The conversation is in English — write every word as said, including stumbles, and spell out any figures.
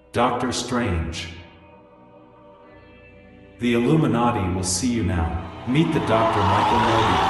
Doctor Strange. The Illuminati will see you now. Meet the Doctor Michael Morbius.